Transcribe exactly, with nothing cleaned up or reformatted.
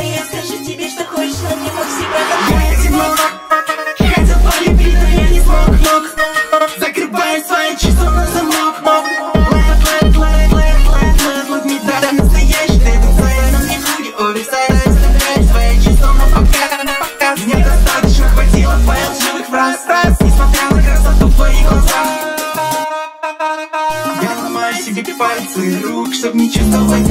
говори, я скажу тебе, что хочешь, но мне мог всегда. Я одинок, хотел полюбить, но я не смог, мог. Закрывая свои чувства на замок, мог. Лэп, лэп, лэп, лэп, лэп, лэп, лэп, не так настоящий, ты танцуешь, но мне ноги увисают. Оставляешь свои чувства, но пока на показ. Мне достаточно хватило твоих лживых фраз, несмотря на красоту в твоих глазах. Я ломаю себе пальцы рук, чтоб не чувствовать